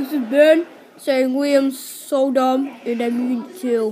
is Ben saying William so dumb and I mean too.